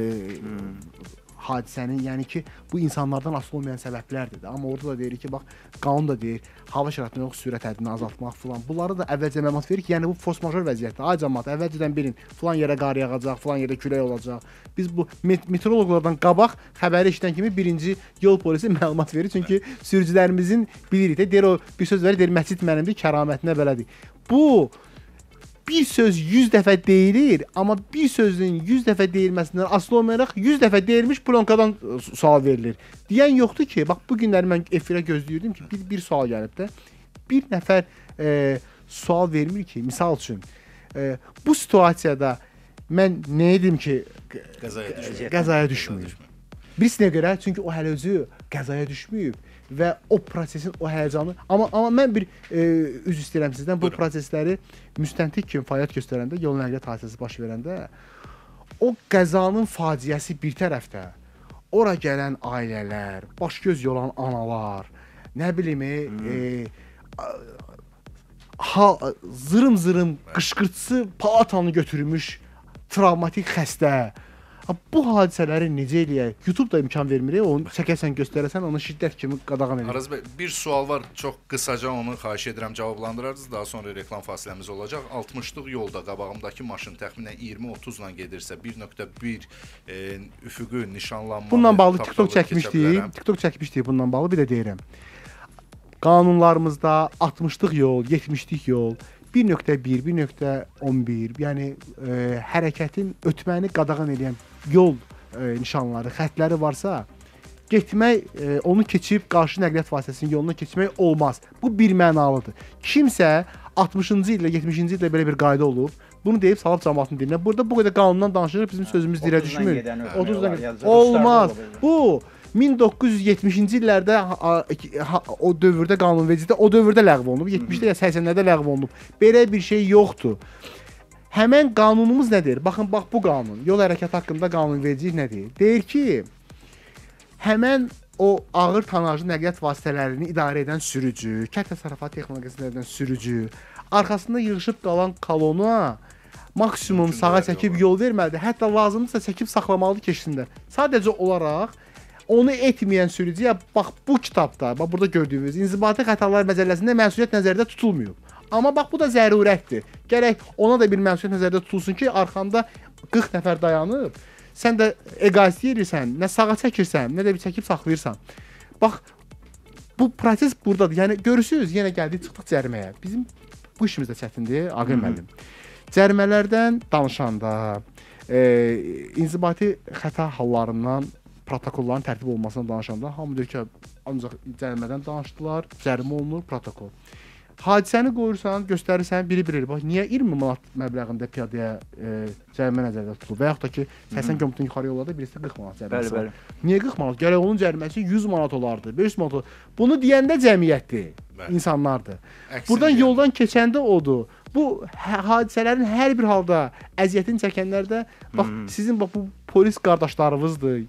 Hadisənin, yəni ki, bu insanlardan asılı olmayan səbəblərdir. Amma orada da deyirik ki, bax, qanun da deyir, hava şəraitinə yox, sürət həddini azaltmaq filan. Bunları da əvvəlcə məlumat verir ki, yəni bu force major vəziyyətdir. Ay cəmaət, əvvəlcədən bilin, filan yerə qar yağacaq, filan yerə külək olacaq. Biz bu meteoroloqlardan qabaq xəbəri eşidən kimi birinci yol polisi məlumat verir. Çünki sürücülərimizin bilirik də, deyir o bir söz verir, deyir məscid mənimdir, kəramətinə belədir. Bu bir söz 100 dəfə deyilir, amma bir sözün 100 dəfə deyilməsindən asılı olmayaraq 100 dəfə deyilmiş plonkadan sual verilir. Deyən yoxdur ki, bax bu günləri mən efirə gözləyirdim ki, bir sual gəlib də. Bir nəfər sual vermir ki, misal üçün, bu situasiyada mən nə edim ki, qəzaya düşməyim. Birisinə görə, çünki o hələ özü qəzaya düşməyib və o prosesin o həyəcanı, amma mən bir üzr istəyirəm sizdən, bu prosesləri müstəntiq kimi fəaliyyət göstərəndə, yol nəqliyyat hadisəsi baş verəndə, o qəzanın faciəsi bir tərəfdə, ora gələn ailələr, baş-göz yolan analar, nə bilim, zırım-zırım qışqırtısı palatanı götürmüş travmatik xəstə, Bu hadisələri necə eləyək? YouTube da imkan vermir, onu çəkəsən, göstərəsən, onu şiddət kimi qadağan edir. Araz bəy, bir sual var, çox qısaca onu xahiş edirəm cavablandırardınız. Daha sonra reklam fasiləmiz olacaq. 60-lıq yolda qabağımdakı maşın təxminən 20-30 ilə gedirsə 1.1 üfüqü nişanlanmalı. Bununla bağlı TikTok çəkmişdik bununla bağlı, bir də deyirəm. Qanunlarımızda 60-lıq yol, 70-lik yol, 1.1, 1.11, yəni hərəkətin ötməni qadağan edən yol nişanları, xəttləri varsa, getmək, onu keçib qarşı nəqliyyat vasitəsinin yoluna keçmək olmaz. Bu bir mənalıdır. Kimsə 60-cı ildə, 70-ci ildə belə bir qayda olub, bunu deyib salıb cəmaatın dilinə. Burada bu qədər qanundan danışırıq, bizim sözümüz dirə düşmür. 30-dan olmaz. Bu 1970-ci illərdə o dövrdə qanunvericilikdə o dövrdə ləğv olunub, 70-də ya 80-lərdə ləğv olunub. Belə bir şey yoxdur. Həmən qanunumuz nə deyir? Baxın, bax bu qanun, yol hərəkəti haqqında qanunvericilik nə deyir? Deyir ki, həmən o ağır tonajlı nəqliyyat vasitələrini idarə edən sürücü, kənd təsərrüfatı texnologiyasını edən sürücü, arxasında yığışıb qalan kolona maksimum sağa çəkib yol verməlidir. Hətta lazımdırsa çəkib saxlamalıdır keçişində. Sadəcə olaraq onu etməyən sürücüyə bax bu kitabda, bax burada gördüyünüz İnzibati Xətalar Məcəlləsində məsuliyyət nəzərdə tutulmayıb. Amma bax bu da zərurətdir. Gərək ona da bir məsuliyyət nəzərdə tutulsun ki, arxanda 40 nəfər dayanıb, sən də eqoist edirsən, nə sağa çəkirsən, nə də bir çəkib saxlayırsan. Bax bu proses burdadır. Yəni görürsüz, yenə gəldik çıxdıq cəriməyə. Bizim bu işimiz də çətindir, Aqil müəllim. Cərimələrdən danışanda, inzibati xəta hallarından protokolların tərtib olunmasına danışanda hamı deyir ki, ancaq cərimədən danışdılar, cərimə olunur, protokol. Hadisəni qoyursan, göstərirsən, biri bilir. Bax, niyə 20 manat məbləğində piyadəyə cərimə nəzərdə tutulub? Və yaxud da ki, 80 km yuxarı yollarda birisi 40 manat cəriməsi var. Niyə 40 manat? Gərək onun cəriməsi 100 manat olardı, 500 manat olardı. Bunu deyəndə cəmiyyətdir, insanlardır. Buradan yoldan keçəndə odur. Bu hadisələrin hər bir halda əziyyətini çəkənlərdə, bax, sizin bax, bu polis qardaşlarınızdır,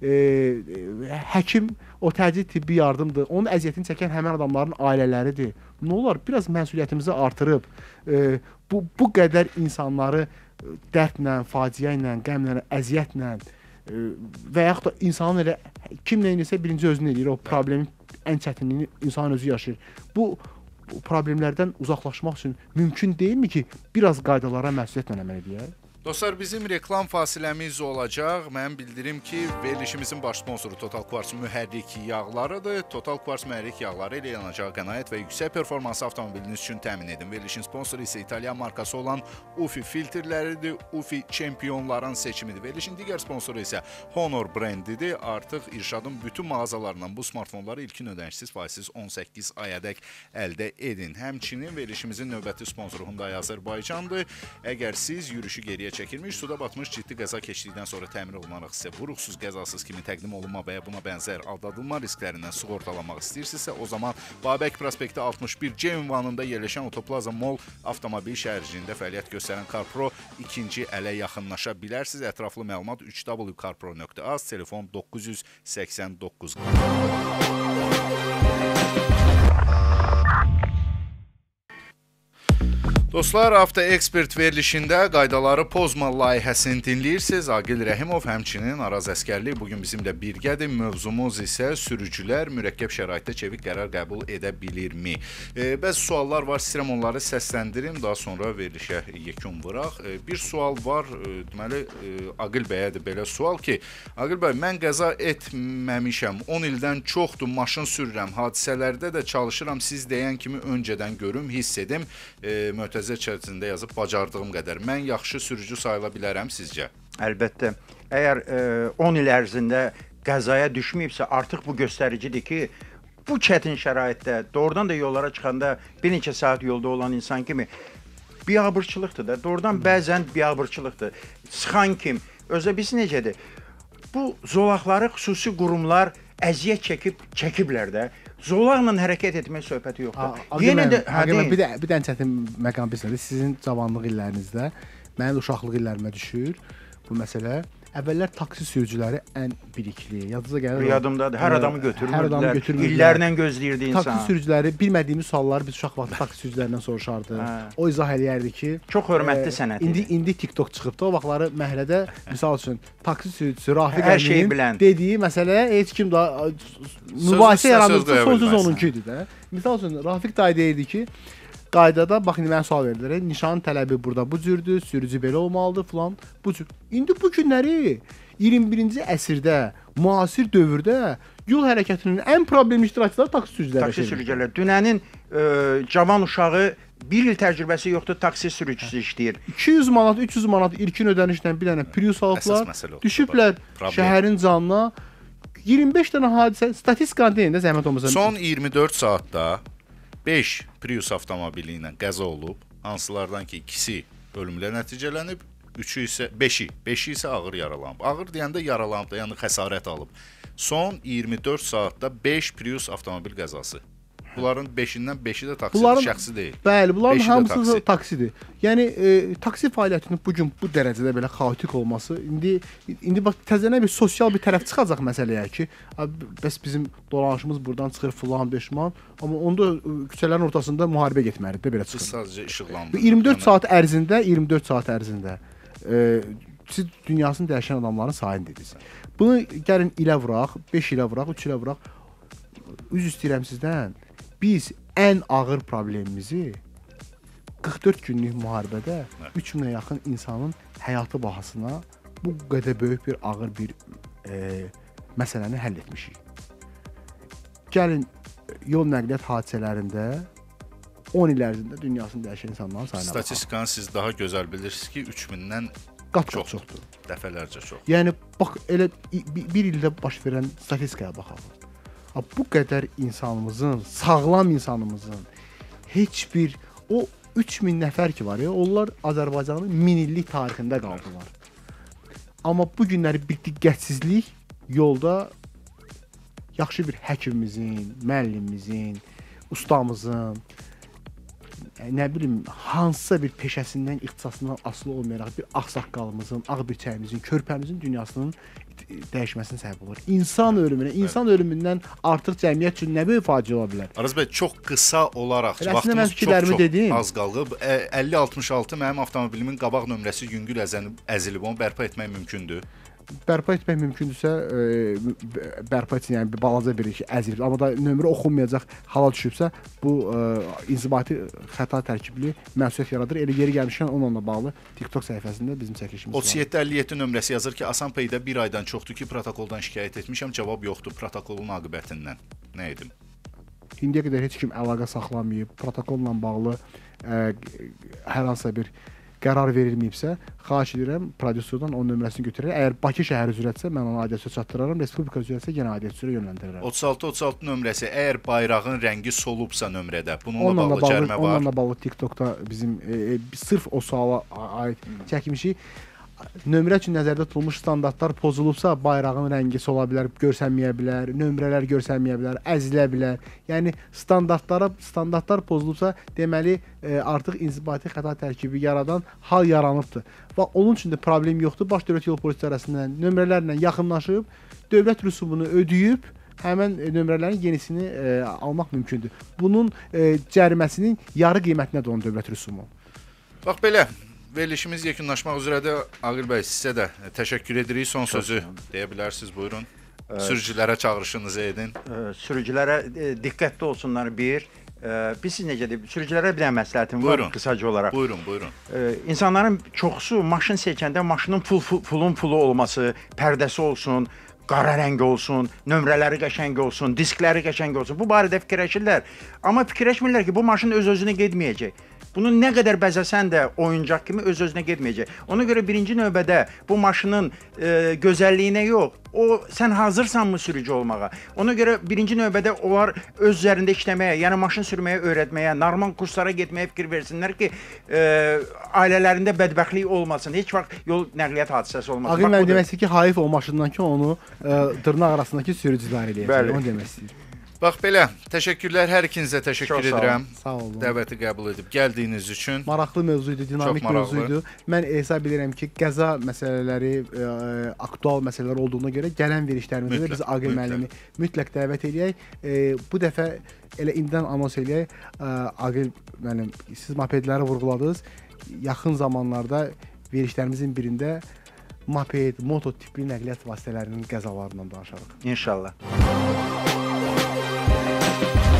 həkim, o təcili tibbi yardımdır, onun əziyyətini çəkən həmən adamların ailələridir. Nə olar, biraz məsuliyyətimizi artırıb, bu qədər insanları dərdlə, faciə ilə, qəmlə, əziyyətlə və yaxud da insanın elə kim nə edirsə birinci özünü edir, o problemin ən çətinliyini insan özü yaşayır. Bu problemlərdən uzaqlaşmaq üçün mümkün deyilmi ki, biraz qaydalara məsuliyyətlə əməl edək? Dostlar, bizim reklam fasiləmiz olacaq. Mən bildirim ki, verilişimizin baş sponsoru Total Quartz mühərrik yağlarıdır. Total Quartz mühərrik yağları ilə yanacağı qənaət və yüksək performans avtomobiliniz üçün təmin edin. Verilişin sponsoru isə İtalyan markası olan UFI filtrləridir. UFI çempionların seçimidir. Verilişin digər sponsoru isə Honor brendidir. Artıq İrşadın bütün mağazalarından bu smartfonları ilkin ödənişsiz, faizsiz 18 ayədək əldə edin. Həmçinin verilişimizin növbəti sponsoru Hyundai Azərbaycandır. Əgər siz yürüyüşü geriyə çəkilmiş, suda batmış ciddi qəza keçdikdən sonra təmir olunaraq sizə vuruqsuz, qəzasız kimi təqdim olunma və ya buna bənzər aldadılma risklərindən sığortalanmaq istəyirsinizsə, o zaman Babək prospekti 61C ünvanında yerləşən Otoplaza Mall avtomobil şəhərciyində fəaliyyət göstərən CarPro ikinci ələ yaxınlaşa bilərsiniz. Ətraflı məlumat 3w.carpro.az, telefon 989. Dostlar, Avto Ekspert verilişində qaydaları pozma layihəsini dinləyirsiniz. Aqil Rəhimov, həmçinin Araz Əskərli bugün bizimlə birgədir. Mövzumuz isə sürücülər mürəkkəb şəraitdə çevik qərar qəbul edə bilirmi? Bəzi suallar var, istəyirəm onları səsləndirim, daha sonra verilişə yekun vuraq. Bir sual var, deməli, Aqil bəyədir belə sual ki, Aqil bəy, mən qəza etməmişəm, 10 ildən çoxdur maşın sürürəm, hadisələrdə də çalışıram, siz deyən kimi öncədən görüm, hiss edim, möhtəzə çərçivəsində yazıb bacardığım qədər. Mən yaxşı sürücü sayıla bilərəm sizcə? Əlbəttə. Əgər 10 il ərzində qəzaya düşməyibsə, artıq bu göstəricidir ki, bu çətin şəraitdə, doğrudan da yollara çıxanda bir neçə saat yolda olan insan kimi biabırçılıqdır da. Doğrudan bəzən biabırçılıqdır. Sıxan kim? Özə biz necədir? Bu zolaqları xüsusi qurumlar əziyyət çəkiblər də. Zolaqla hərəkət etmək söhbəti yoxdur. Yenə də bir dənə çətin məqam bilsəniz, sizin cavanlıq illərinizdə, mənim uşaqlıq illərimə düşür bu məsələ. əvvəllər taksi sürücüləri ən bilikli, yadınıza gəlir. Yadımdadır. Hər adamı Hər adamı götürmürdülər. götürmürdülər. İllərlə gözləyirdi insan. Taksi sürücüləri bilmədiyimiz sualları biz uşaq vaxtı taksi sürücülərindən soruşardı. O izah eləyərdi ki, çox hörmətli sənət idi. İndi TikTok çıxıbdı. O vaxtları məhəllədə misal üçün taksi sürücüsü Rafiq hər şeyi Əminin bilən dediyi məsələyə heç kim də mübahisə yaranırsa sonsuz onunki idi də. Misal üçün Rafiq dayı deyirdi ki, qaydada bax indi mənə sual verdilər. Nişanın tələbi burada bu cürdür, sürücü belə olmalıdır falan. Bu cür. İndi bu günləri 21-ci əsrdə, müasir dövrdə yol hərəkətinin ən problemli iştirakçıları taksi sürücüləri. Taksi sürücüləri. Dünənin cavan uşağı 1 il təcrübəsi yoxdur, taksi sürücüsü işləyir. 200 manat, 300 manat ilkin ödənişlə bir dənə Prius alıblar, düşüblər şəhərin canına. 25 dənə hadisə, statistikanı deyin də zəhmət olmasa. Son 24 saatda 5 Prius avtomobili ilə qəza olub. Hansılardan ki, ikisi ölümlə nəticələnib, 3-ü isə 5-i isə ağır yaralanıb. Ağır deyəndə yaralanıb da, yəni xəsarət alıb. Son 24 saatda 5 Prius avtomobil qəzası. Bunların 5-dən 5-i də taksidir, şəxsi deyil. Bəli, bunların hamısı taksidir. Yəni taksi fəaliyyətinin bu gün bu dərəcədə belə xaotik olması, indi bax təzənə bir sosial bir tərəf çıxacaq məsələyə ki, bəs bizim dolanışımız buradan çıxır filan 5 man, amma onda küçələrin ortasında müharibə getməlidir də belə çıxır. Sadəcə işıqlandı. 24 saat ərzində siz dünyasını dəyişən adamların sayını dediniz. Bunu gəlin ilə vuraq, 5 ilə vuraq, 3 ilə vuraq. Üz istəyirəm sizdən. Biz ən ağır problemimizi 44 günlük müharibədə 3000-ə yaxın insanın həyatı bahasına bu qədər böyük bir ağır bir məsələni həll etmişik. Gəlin yol nəqliyyat hadisələrində 10 il ərzində dünyasını dəyişən insanların sayına baxaq. Statistikanı siz daha gözəl bilirsiniz ki, 3000-dən qat-qat çoxdur. Dəfələrcə çox. Yəni bax elə bir ildə baş verən statistikaya baxaq. Bu qədər insanımızın, sağlam insanımızın heç bir o 3000 nəfər ki var ya, onlar Azərbaycanın minillik tarixində qaldılar. Amma bu günləri bir diqqətsizlik yolda yaxşı bir həkimimizin, müəllimimizin, ustamızın, nə bilim, hansısa bir peşəsindən, ixtisasından asılı olmayaraq bir ağsaqqalımızın, ağ birçəyimizin, körpəmizin dünyasının dəyişməsinin səbəb olur. İnsan ölümündən artıq cəmiyyət üçün nə böyük faciə ola bilər? Araz bəy, çox qısa olaraq vaxtımız çox az qalıb. 5066 mənim avtomobilimin qabaq nömrəsi yüngül əzilib, onu bərpa etmək mümkündür. Bərpa etmək mümkündürsə, bərpa etsin, yəni balaca bir əzilib, amma da nömrə oxunmayacaq hala düşübsə, bu inzibati xəta tərkibli məsuliyyət yaradır. Elə yeri gəlmişkən onunla bağlı TikTok səhifəsində bizim çəkilişimiz var. 3757 nömrəsi yazır ki, Asan Payda bir aydan çoxdur ki, protokoldan şikayət etmişəm, cavab yoxdur protokolun aqibətindən. Nə edim? İndiyə qədər heç kim əlaqə saxlamayıb, protokolla bağlı hər hansısa bir qərar verilməyibsə, xahiş edirəm prodüserdən onun nömrəsini götürərək. Əgər Bakı şəhəri üzrədirsə, mən onu aidiyyət üzrə çatdıraram, Respublika üzrədirsə, yenə aidiyyət üzrə yönləndirərəm. 3636 nömrəsi, əgər bayrağın rəngi solubsa nömrədə, bununla bağlı cərimə var. Onunla bağlı TikTokda bizim sırf o suala aid çəkmişik. Nömrə üçün nəzərdə tutulmuş standartlar pozulubsa, bayrağın rəngi sola bilər, görsənməyə bilər, nömrələr görsənməyə bilər, əzilə bilər. Yəni standartlar pozulubsa, deməli artıq inzibati xəta tərkibi yaradan hal yaranıbdır. Və onun üçün də problem yoxdur. Baş Dövlət Yol Polisi İdarəsindən nömrələrlə yaxınlaşıb, dövlət rüsumunu ödəyib, həmin nömrələrin yenisini almaq mümkündür. Bunun cəriməsinin yarı qiymətinədir onun dövlət rüsumu. Bax belə. Verilişimiz yekunlaşmaq üzrədir. Aqil bəy, sizə də təşəkkür edirik. Son sözü deyə bilərsiniz, buyurun. Sürücülərə çağırışınızı edin. Sürücülərə diqqətli olsunlar bir. Biz siz necə deyib, sürücülərə bir dənə məsləhətim var qısaca olaraq. Buyurun. İnsanların çoxusu maşın seçəndə maşının pulu olması, pərdəsi olsun, qara rəng olsun, nömrələri qəşəng olsun, diskləri qəşəng olsun. Bu barədə fikirləşirlər. Amma fikirləşmirlər ki, bu maşın öz-özünə getməyəcək. Bunu nə qədər bəzəsən də oyuncaq kimi öz-özünə getməyəcək. Ona görə birinci növbədə bu maşının gözəlliyinə yox, sən hazırsanmı sürücü olmağa? Ona görə birinci növbədə onlar öz üzərində işləməyə, yəni maşın sürməyə öyrətməyə, normal kurslara getməyə fikir versinlər ki, ailələrində bədbəxtlik olmasın, heç vaxt yol nəqliyyat hadisəsi olmasın. Aqil mən demək istəyir ki, hayif o maşından ki, onu dırnaq arasındakı sürücülər eləyəcək, onu demək istəyir. Bax belə, təşəkkürlər, hər ikinizə təşəkkür Çox sağ olun. edirəm. Sağ olun. Dəvəti qəbul edib gəldiyiniz üçün. Maraqlı mövzuydu, dinamik Çox maraqlı. mövzuydu. Mən hesab edirəm ki, qəza məsələləri aktual məsələlər olduğuna görə gələn verişlərimizdə də biz Aqil müəllimi mütləq dəvət edək. Bu dəfə elə indidən anons eləyək. Aqil müəllim, siz mopedləri vurğuladınız. Yaxın zamanlarda verişlərimizin birində moped, moto tipli nəqliyyat vasitələrinin qəzalarından danışarıq. İnşallah.